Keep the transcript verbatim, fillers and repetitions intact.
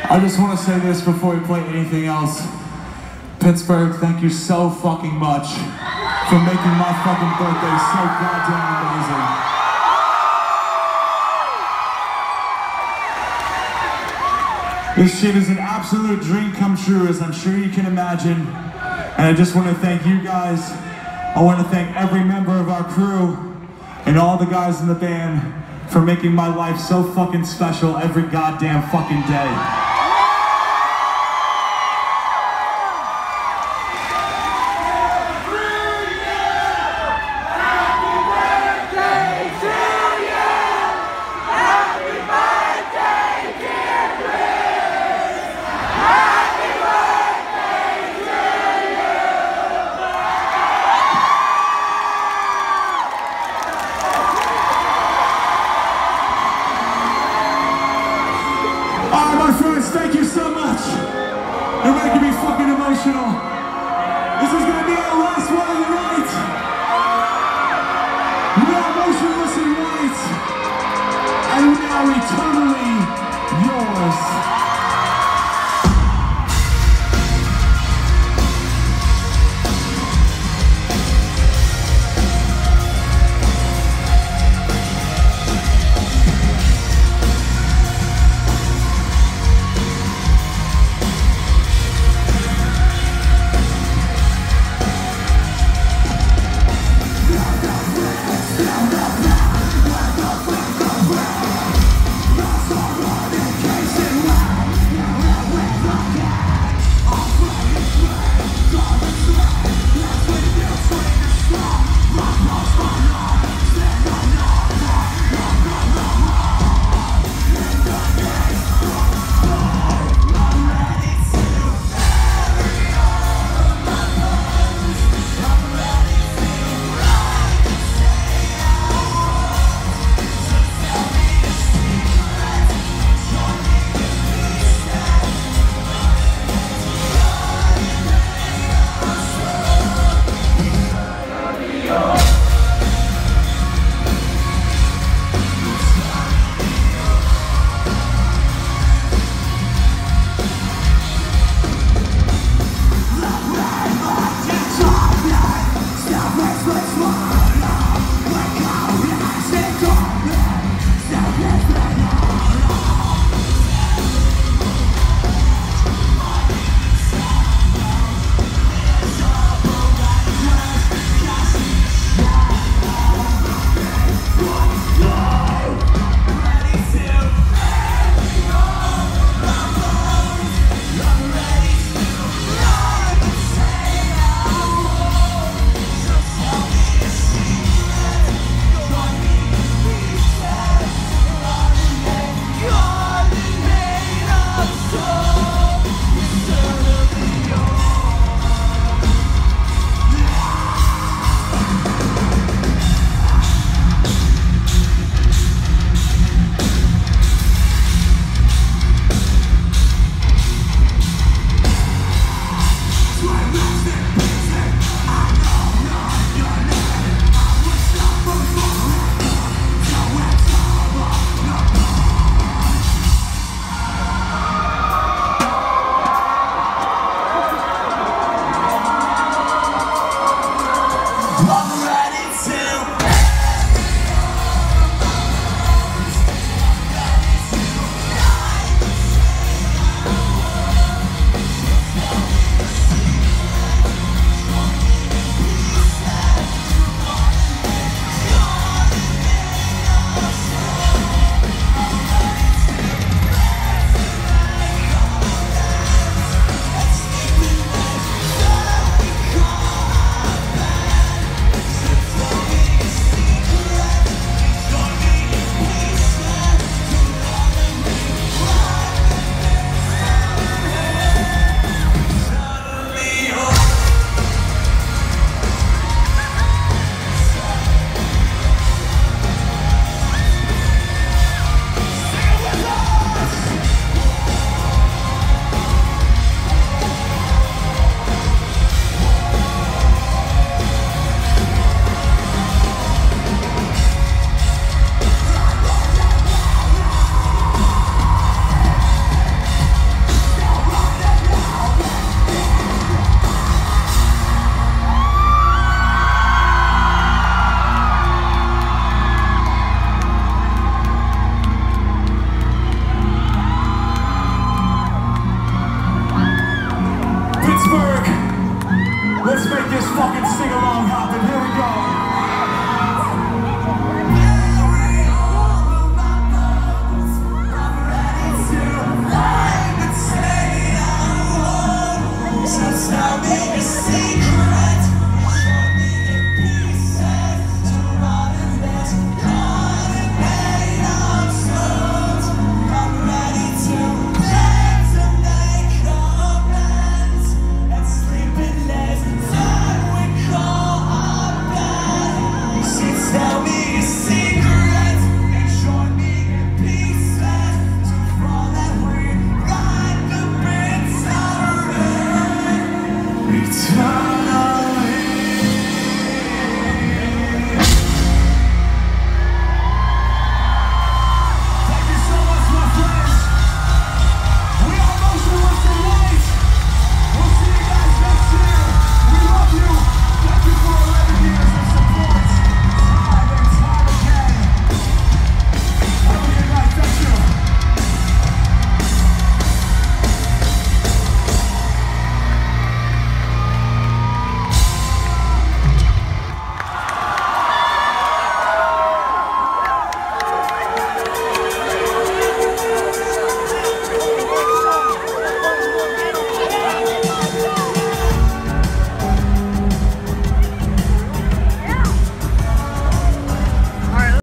I just want to say this before we play anything else. Pittsburgh, thank you so fucking much for making my fucking birthday so goddamn amazing. This shit is an absolute dream come true, as I'm sure you can imagine. And I just want to thank you guys. I want to thank every member of our crew and all the guys in the band for making my life so fucking special every goddamn fucking day. Thank you so much. You're making me fucking emotional. This is gonna be our last one of the night. We are motionless in white, and we are eternal.